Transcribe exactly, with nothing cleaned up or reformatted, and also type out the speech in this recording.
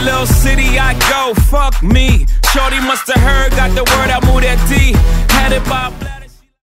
little city I go, fuck me. Shorty must have heard, got the word out